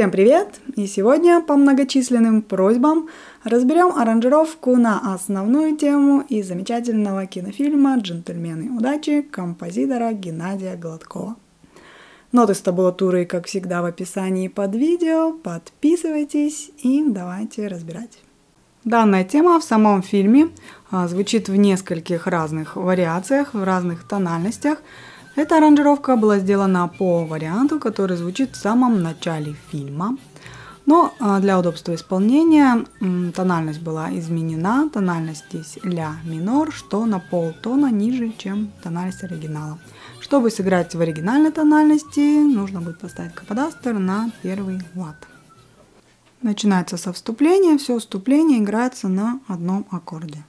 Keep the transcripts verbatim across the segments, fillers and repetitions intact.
Всем привет! И сегодня по многочисленным просьбам разберем аранжировку на основную тему из замечательного кинофильма «Джентльмены удачи» композитора Геннадия Гладкова. Ноты с табулатурой, как всегда, в описании под видео. Подписывайтесь и давайте разбирать. Данная тема в самом фильме а, звучит в нескольких разных вариациях, в разных тональностях. Эта аранжировка была сделана по варианту, который звучит в самом начале фильма. Но для удобства исполнения тональность была изменена. Тональность здесь ля минор, что на полтона ниже, чем тональность оригинала. Чтобы сыграть в оригинальной тональности, нужно будет поставить каподастер на первый лад. Начинается со вступления. Все вступление играется на одном аккорде.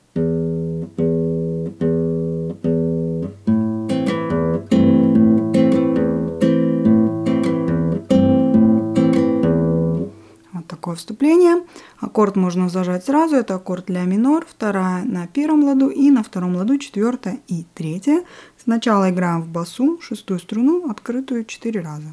Такое вступление. Аккорд можно зажать сразу. Это аккорд ля минор, вторая на первом ладу и на втором ладу четвертая и третья. Сначала играем в басу, шестую струну, открытую четыре раза.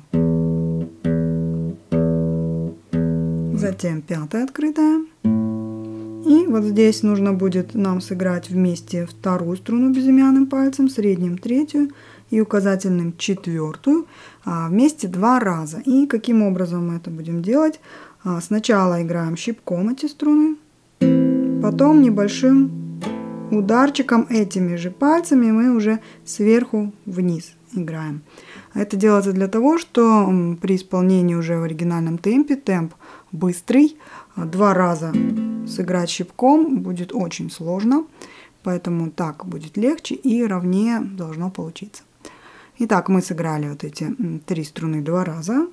Затем пятая открытая. И вот здесь нужно будет нам сыграть вместе вторую струну безымянным пальцем, средним третью и указательным четвертую, а вместе два раза. И каким образом мы это будем делать? Сначала играем щипком эти струны, потом небольшим ударчиком этими же пальцами мы уже сверху вниз играем. Это делается для того, что при исполнении уже в оригинальном темпе, темп быстрый, два раза сыграть щипком будет очень сложно, поэтому так будет легче и ровнее должно получиться. Итак, мы сыграли вот эти три струны два раза.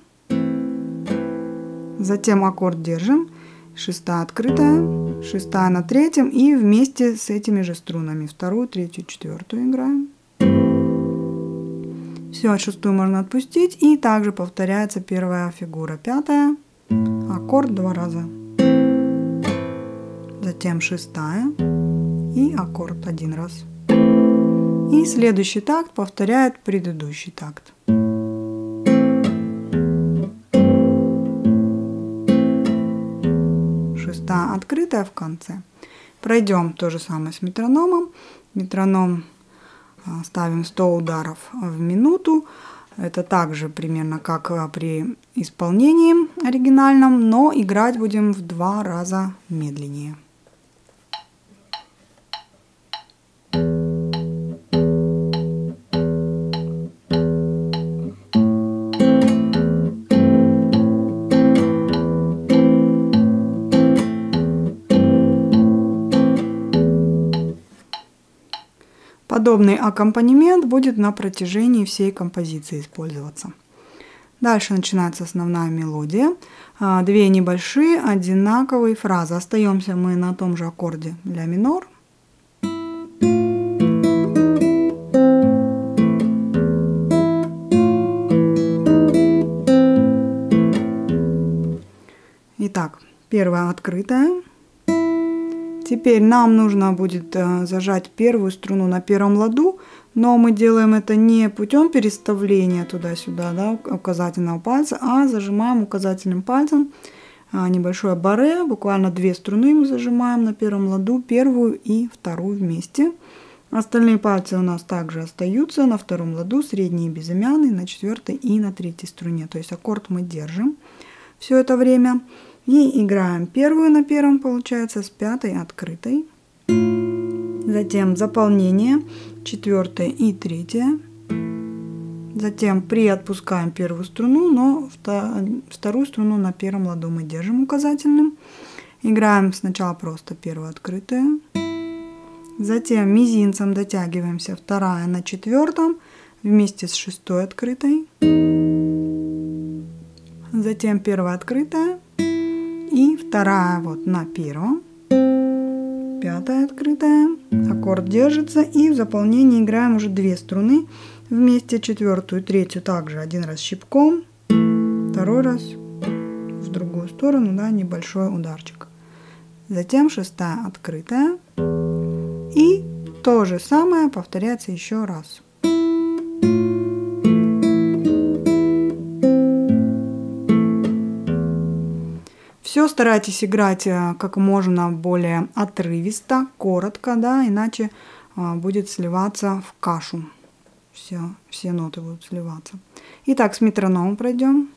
Затем аккорд держим, шестая открытая, шестая на третьем и вместе с этими же струнами вторую, третью, четвертую играем. Все, шестую можно отпустить и также повторяется первая фигура, пятая, аккорд два раза. Затем шестая и аккорд один раз. И следующий такт повторяет предыдущий такт. Шестая открытая в конце. Пройдем то же самое с метрономом. Метроном ставим сто ударов в минуту. Это также примерно как при исполнении оригинальном, но играть будем в два раза медленнее. Подобный аккомпанемент будет на протяжении всей композиции использоваться. Дальше начинается основная мелодия. Две небольшие одинаковые фразы. Остаемся мы на том же аккорде ля минор. Итак, первая открытая. Теперь нам нужно будет зажать первую струну на первом ладу, но мы делаем это не путем переставления туда-сюда, да, указательного пальца, а зажимаем указательным пальцем небольшое барре, буквально две струны мы зажимаем на первом ладу, первую и вторую вместе. Остальные пальцы у нас также остаются на втором ладу, средний безымянный, на четвертой и на третьей струне, то есть аккорд мы держим все это время. И играем первую на первом, получается, с пятой открытой. Затем заполнение, четвертая и третья. Затем приотпускаем первую струну, но вторую струну на первом ладу мы держим указательным. Играем сначала просто первую открытую. Затем мизинцем дотягиваемся вторая на четвертом вместе с шестой открытой. Затем первая открытая. И вторая вот на первом, пятая открытая, аккорд держится, и в заполнении играем уже две струны вместе, четвертую, третью также один раз щипком, второй раз в другую сторону, да, небольшой ударчик. Затем шестая открытая, и то же самое повторяется еще раз. все старайтесь играть как можно более отрывисто, коротко, да, иначе будет сливаться в кашу. Все, все ноты будут сливаться. Итак, с метрономом пройдем.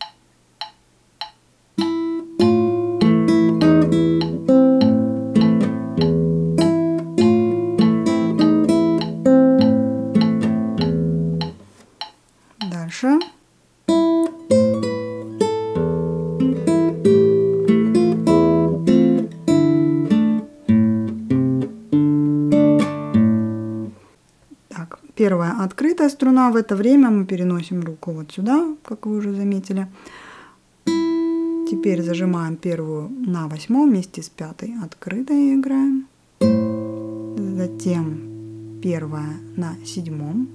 Дальше. Так, первая открытая струна. В это время мы переносим руку вот сюда, как вы уже заметили. Теперь зажимаем первую на восьмом вместе с пятой открытой и играем. Затем первая на седьмом.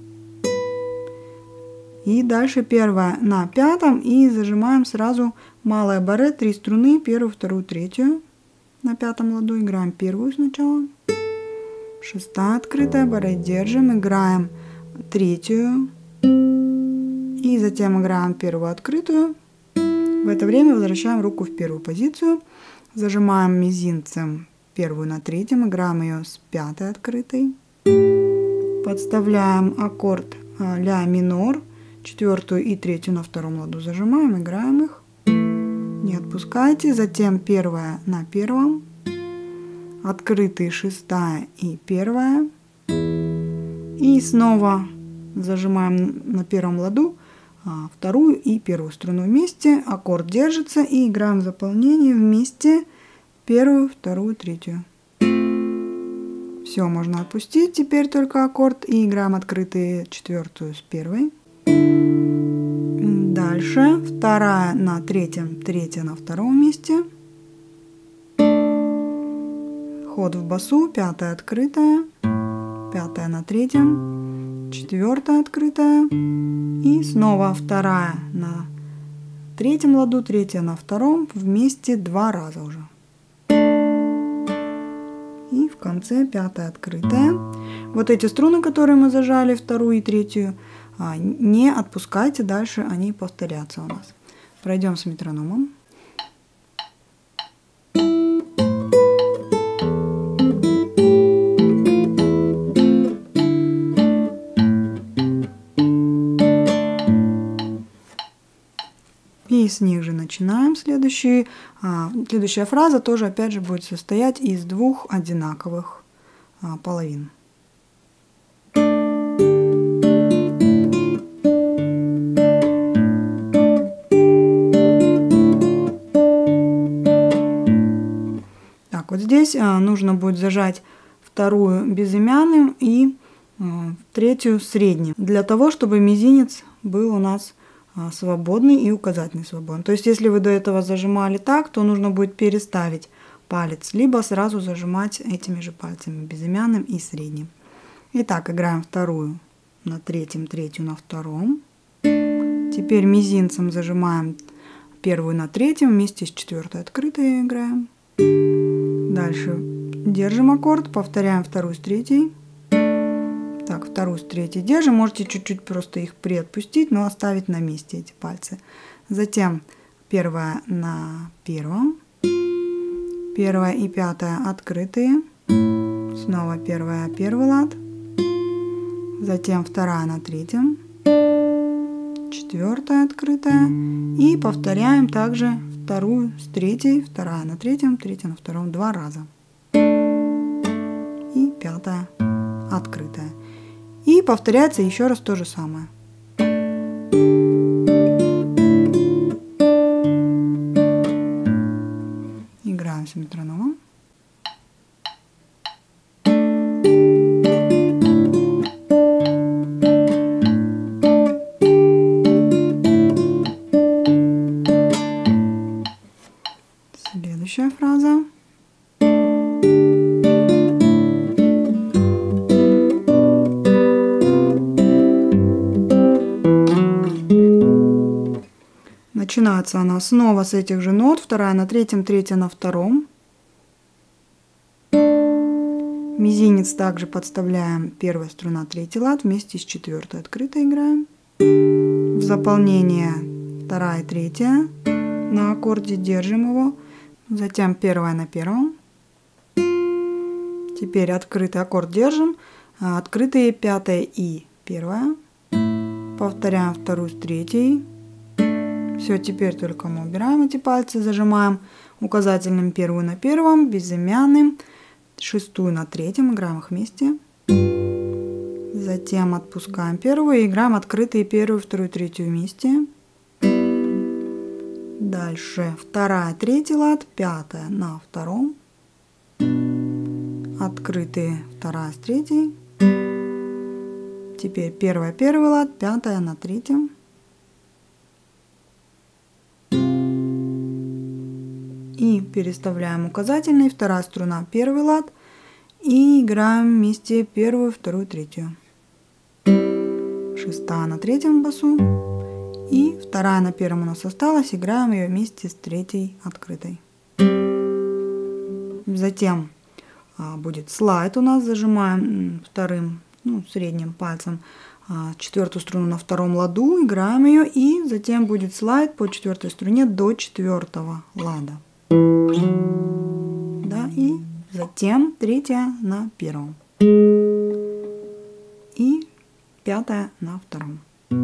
И дальше первая на пятом и зажимаем сразу малое баре, три струны, первую, вторую, третью. На пятом ладу играем первую сначала. Шестая открытая, баре держим, играем третью. И затем играем первую открытую. В это время возвращаем руку в первую позицию. Зажимаем мизинцем первую на третьем, играем ее с пятой открытой. Подставляем аккорд ля минор. Четвертую и третью на втором ладу зажимаем, играем их. Не отпускайте. Затем первая на первом. Открытые шестая и первая. И снова зажимаем на первом ладу вторую и первую струну вместе. Аккорд держится и играем в заполнении вместе первую, вторую, третью. Все, можно отпустить. Теперь только аккорд и играем открытые четвертую с первой. Дальше вторая на третьем, третья на втором месте. Ход в басу, пятая открытая, пятая на третьем, четвертая открытая и снова вторая на третьем ладу, третья на втором, вместе два раза уже. И в конце пятая открытая. Вот эти струны, которые мы зажали, вторую и третью, не отпускайте, дальше они повторятся у нас. Пройдем с метрономом. И с них же начинаем. Следующий, а, следующая фраза тоже опять же будет состоять из двух одинаковых а, половин. Вот здесь а, нужно будет зажать вторую безымянным и а, третью средним, для того, чтобы мизинец был у нас а, свободный и указательный свободный. То есть, если вы до этого зажимали так, то нужно будет переставить палец, либо сразу зажимать этими же пальцами, безымянным и средним. Итак, играем вторую на третьем, третью на втором. Теперь мизинцем зажимаем первую на третьем, вместе с четвертой открытой играем. Дальше держим аккорд, повторяем вторую с третьей. Так, вторую с третьей держим. Можете чуть-чуть просто их приотпустить, но оставить на месте эти пальцы. Затем первая на первом. Первая и пятая открытые. Снова первая, первый лад. Затем вторая на третьем. Четвертая открытая. И повторяем также вторую с третьей, вторая на третьем, третья на втором два раза. И пятая открытая. И повторяется еще раз то же самое. Играем с метрономом. Следующая фраза. Начинается она снова с этих же нот. Вторая на третьем, третья на втором. Мизинец также подставляем первая струна, третий лад, вместе с четвертой открытой играем. В заполнение вторая и третья. На аккорде держим его. затем первая на первом. Теперь открытый аккорд держим, открытые пятая и первая. Повторяем вторую с третьей. Все, теперь только мы убираем эти пальцы, зажимаем указательным первую на первом, безымянным, шестую на третьем, играем их вместе. Затем отпускаем первую и играем открытые первую, вторую, третью вместе. Дальше вторая, третий лад, пятая на втором. Открытые вторая с третьей. Теперь первая, первый лад, пятая на третьем. И переставляем указательный, вторая струна, первый лад. И играем вместе первую, вторую, третью. Шестая на третьем басу. И вторая на первом у нас осталась. Играем ее вместе с третьей открытой. Затем а, будет слайд у нас. Зажимаем вторым, ну, средним пальцем а, четвертую струну на втором ладу. Играем ее. И затем будет слайд по четвертой струне до четвертого лада. Да, и затем третья на первом. И пятая на втором.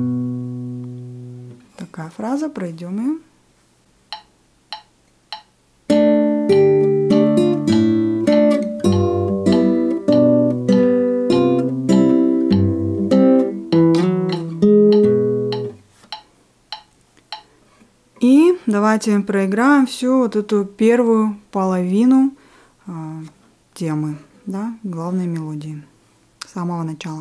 Такая фраза, пройдем ее. И давайте проиграем всю вот эту первую половину э, темы, да, главной мелодии с самого начала.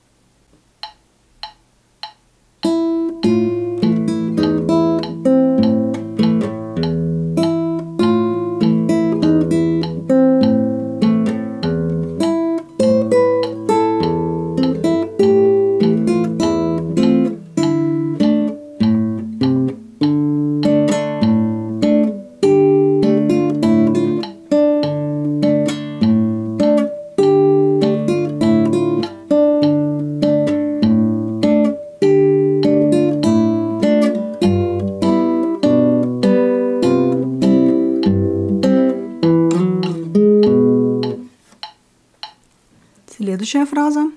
Следующая фраза.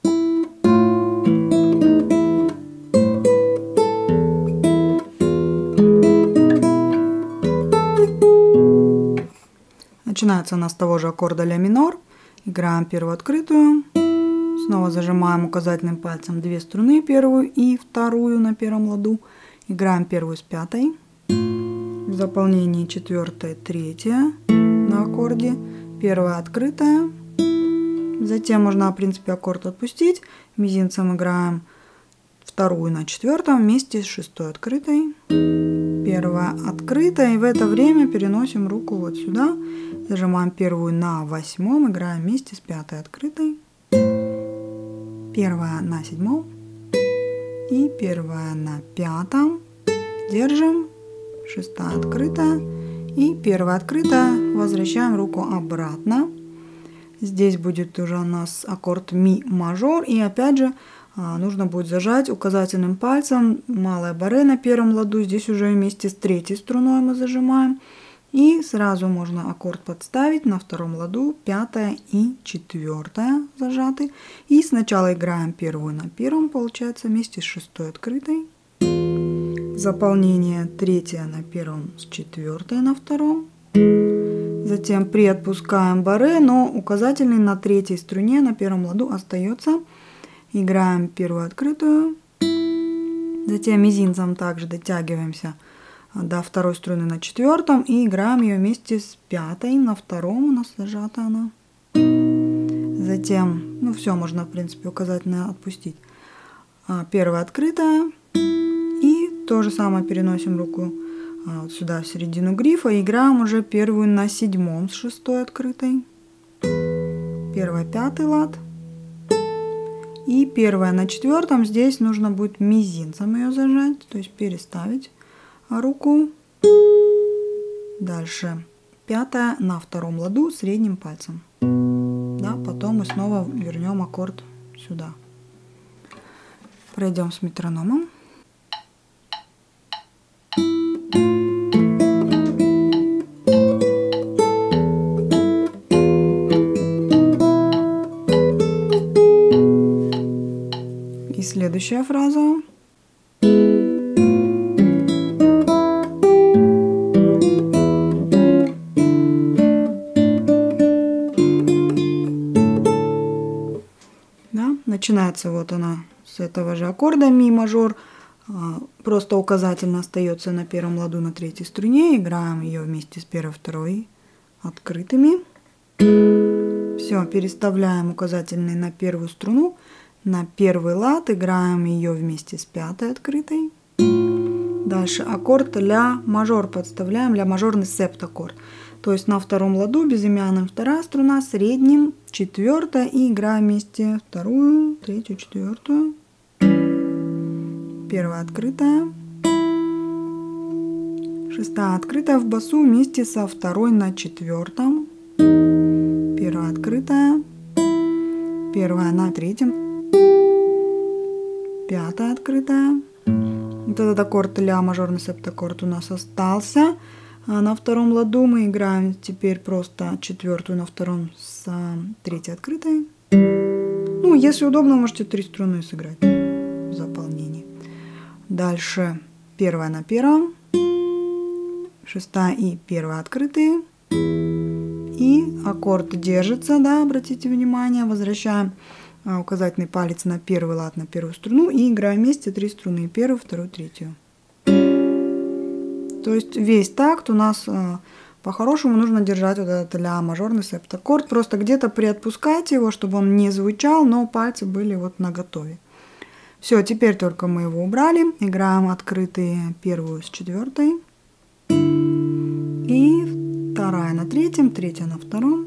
Начинается она с того же аккорда ля минор. Играем первую открытую. Снова зажимаем указательным пальцем две струны, первую и вторую на первом ладу. Играем первую с пятой. В заполнении четвертая, третья на аккорде. Первая открытая. Затем можно, в принципе, аккорд отпустить. Мизинцем играем вторую на четвертом вместе с шестой открытой. Первая открытая. И в это время переносим руку вот сюда. Зажимаем первую на восьмом. Играем вместе с пятой открытой. Первая на седьмом. И первая на пятом. Держим. Шестая открытая. И первая открытая. Возвращаем руку обратно. Здесь будет уже у нас аккорд ми мажор. И опять же нужно будет зажать указательным пальцем малое баре на первом ладу. Здесь уже вместе с третьей струной мы зажимаем. И сразу можно аккорд подставить на втором ладу. Пятая и четвертая зажаты. И сначала играем первую на первом, получается, вместе с шестой открытой. Заполнение третья на первом с четвертой на втором. Затем приотпускаем баре, но указательный на третьей струне на первом ладу остается. Играем первую открытую. Затем мизинцем также дотягиваемся до второй струны на четвертом и играем ее вместе с пятой на втором. У нас зажата она. Затем, ну все, можно в принципе указательно отпустить. Первая открытая. И то же самое переносим руку вот сюда в середину грифа. И играем уже первую на седьмом с шестой открытой. Первая, пятый лад. И первая на четвертом. Здесь нужно будет мизинцем ее зажать, то есть переставить руку. Дальше пятая на втором ладу средним пальцем. Да, потом мы снова вернем аккорд сюда. Пройдем с метрономом. Следующая фраза. Да, начинается вот она с этого же аккорда ми мажор. Просто указательно остается на первом ладу на третьей струне. Играем ее вместе с первой, второй открытыми. Все, переставляем указательный на первую струну, на первый лад, играем ее вместе с пятой открытой. Дальше аккорд ля мажор подставляем, ля мажорный септаккорд. То есть на втором ладу безымянным вторая струна, средним четвертая, и играем вместе вторую, третью, четвертую. Первая открытая. Шестая открытая в басу вместе со второй на четвертом. Первая открытая. Первая на третьем. Пятая открытая. Вот этот аккорд ля мажорный септаккорд у нас остался. А на втором ладу мы играем теперь просто четвертую на втором с третьей открытой. Ну, если удобно, можете три струны сыграть в заполнении. Дальше первая на первом, шестая и первая открытые. И аккорд держится, да, обратите внимание, возвращаем указательный палец на первый лад, на первую струну и играем вместе три струны, первую, вторую, третью. То есть весь такт у нас по-хорошему нужно держать вот этот ля мажорный септаккорд, просто где-то приотпускайте его, чтобы он не звучал, но пальцы были вот наготове. Все, теперь только мы его убрали, играем открытые первую с четвертой. И вторая на третьем, третья на втором.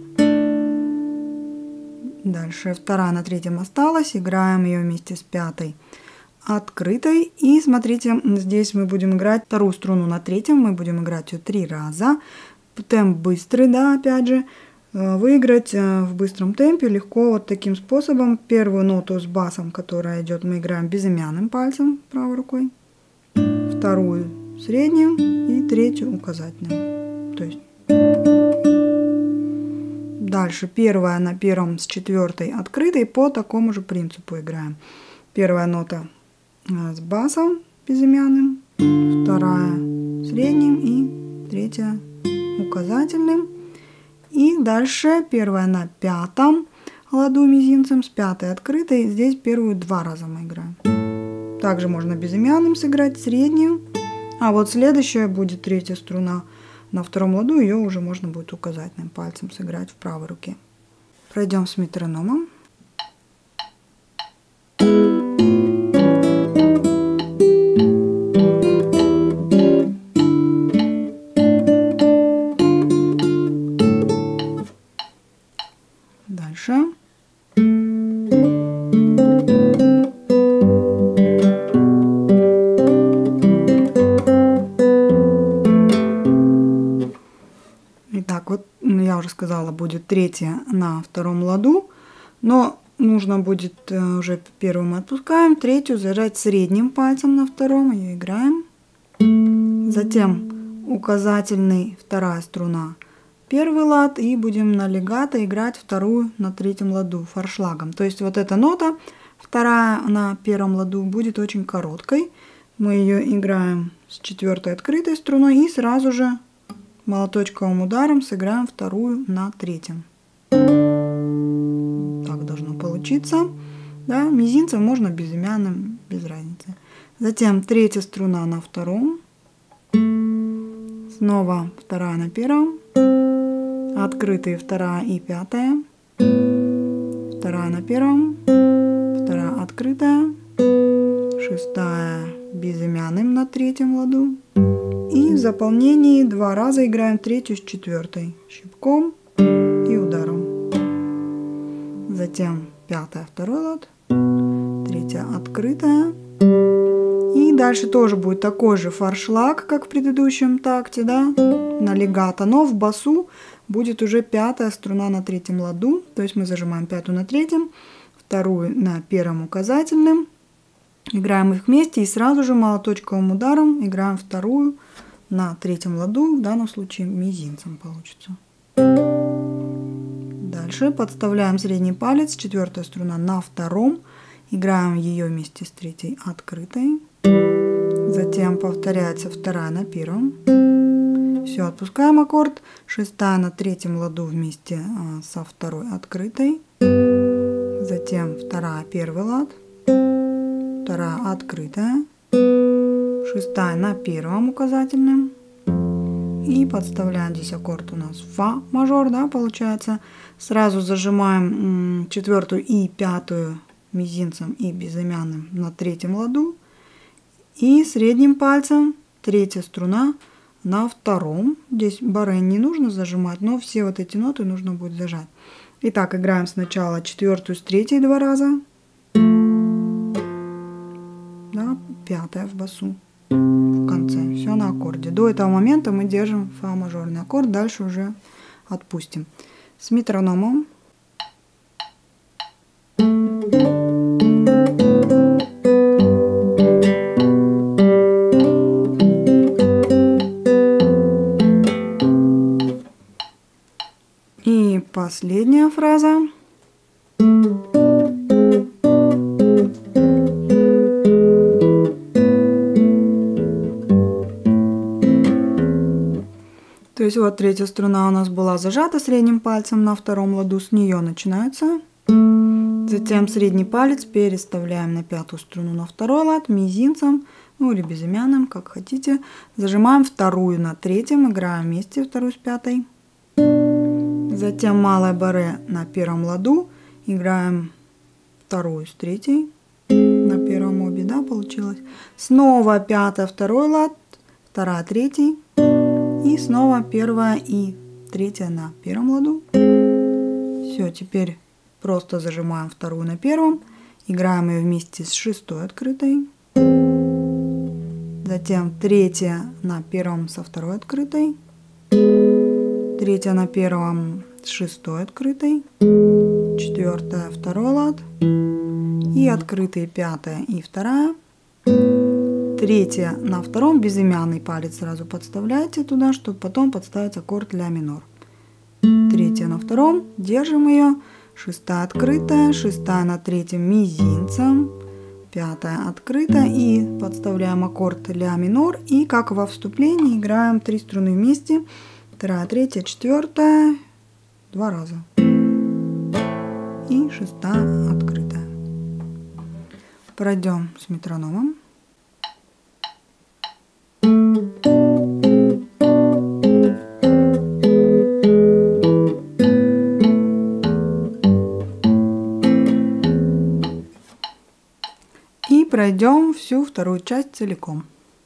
Дальше вторая на третьем осталась, играем ее вместе с пятой открытой. И смотрите, здесь мы будем играть вторую струну на третьем, мы будем играть ее три раза. Темп быстрый, да, опять же. Выиграть в быстром темпе легко вот таким способом. Первую ноту с басом, которая идет, мы играем безымянным пальцем правой рукой. Вторую среднюю и третью указательным. То есть дальше первая на первом с четвертой открытой по такому же принципу играем. Первая нота с басом безымянным, вторая средним и третья указательным. И дальше первая на пятом ладу мизинцем с пятой открытой. Здесь первую два раза мы играем. Также можно безымянным сыграть, среднюю. А вот следующая будет третья струна на втором ладу. Ее уже можно будет указательным пальцем сыграть в правой руке. Пройдем с метрономом. Дальше. Итак, вот я уже сказала, будет третья на втором ладу, но нужно будет уже первую мы отпускаем, третью зажать средним пальцем на втором, ее играем. Затем указательный, вторая струна, первый лад, и будем на легато играть вторую на третьем ладу форшлагом. То есть вот эта нота, вторая на первом ладу, будет очень короткой. Мы ее играем с четвертой открытой струной и сразу же молоточковым ударом сыграем вторую на третьем. Так должно получиться. Да, мизинцем можно безымянным, без разницы. Затем третья струна на втором. Снова вторая на первом. Открытые вторая и пятая. Вторая на первом. Вторая открытая. Шестая безымянным на третьем ладу. И в заполнении два раза играем третью с четвертой. Щипком и ударом. Затем пятая, второй лад. Третья открытая. И дальше тоже будет такой же форшлаг, как в предыдущем такте, да, на легато. Но в басу будет уже пятая струна на третьем ладу. То есть мы зажимаем пятую на третьем, вторую на первом указательном. Играем их вместе и сразу же молоточковым ударом играем вторую на третьем ладу. В данном случае мизинцем получится. Дальше подставляем средний палец, четвертая струна на втором. играем ее вместе с третьей открытой. Затем повторяется вторая на первом. Все, отпускаем аккорд. Шестая на третьем ладу вместе со второй открытой. Затем вторая, первый лад. Вторая открытая. Шестая на первом указательном. И подставляем здесь аккорд у нас фа мажор, да, получается. Сразу зажимаем четвертую и пятую мизинцем и безымянным на третьем ладу. И средним пальцем третья струна на втором. Здесь баре не нужно зажимать, но все вот эти ноты нужно будет зажать. Итак, играем сначала четвертую с третьей два раза. Да, пятая в басу в конце. Все на аккорде. До этого момента мы держим фа мажорный аккорд, дальше уже отпустим. С метрономом. И последняя фраза. То есть вот третья струна у нас была зажата средним пальцем на втором ладу, с нее начинается. Затем средний палец переставляем на пятую струну на второй лад мизинцем, ну или безымянным, как хотите. Зажимаем вторую на третьем, играем вместе вторую с пятой. Затем малое баре на первом ладу, играем вторую с третьей, на первом обе, да, получилось. Снова пятая, второй лад, вторая, третий, и снова первая и третья на первом ладу. Все, теперь просто зажимаем вторую на первом, играем ее вместе с шестой открытой. Затем третья на первом со второй открытой. Третья на первом с шестой открытой. Четвертая, второй лад. И открытые пятая и вторая. Третья на втором, безымянный палец сразу подставляйте туда, чтобы потом подставить аккорд ля минор. Третья на втором, держим ее. Шестая открытая, шестая на третьем мизинцем. Пятая открытая и подставляем аккорд ля минор. И как во вступлении играем три струны вместе. Вторая, третья, четвертая. Два раза. И шестая открытая. Пройдем с метрономом. И пройдем всю вторую часть целиком.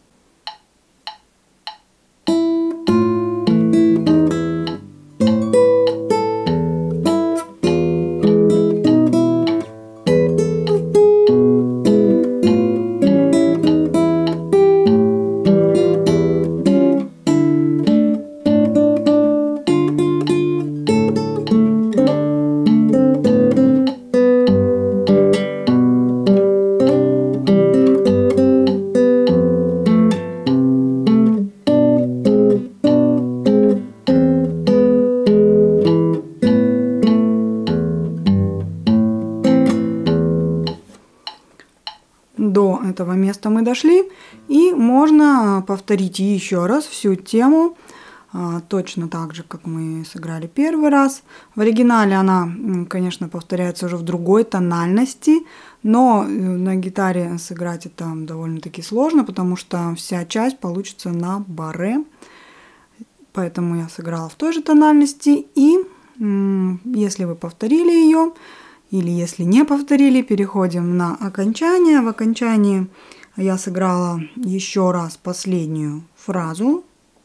До этого места мы дошли, и можно повторить еще раз всю тему, точно так же, как мы сыграли первый раз. В оригинале она, конечно, повторяется уже в другой тональности, но на гитаре сыграть это довольно-таки сложно, потому что вся часть получится на баре. Поэтому я сыграла в той же тональности, и если вы повторили ее, или если не повторили, переходим на окончание. В окончании я сыграла еще раз последнюю фразу.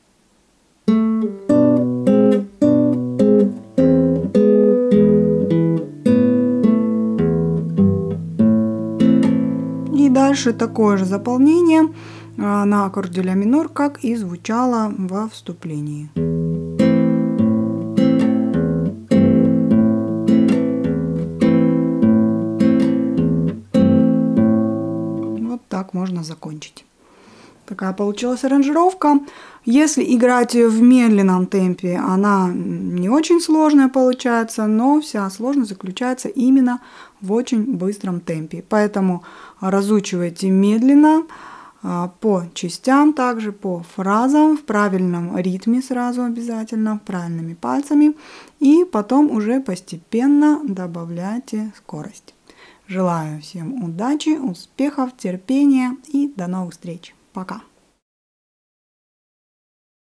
И дальше такое же заполнение на аккорде ля минор, как и звучало во вступлении. Так можно закончить. Такая получилась аранжировка. Если играть в медленном темпе, она не очень сложная получается, но вся сложность заключается именно в очень быстром темпе. Поэтому разучивайте медленно, по частям, также по фразам, в правильном ритме сразу обязательно, правильными пальцами. И потом уже постепенно добавляйте скорость. Желаю всем удачи, успехов, терпения и до новых встреч. Пока!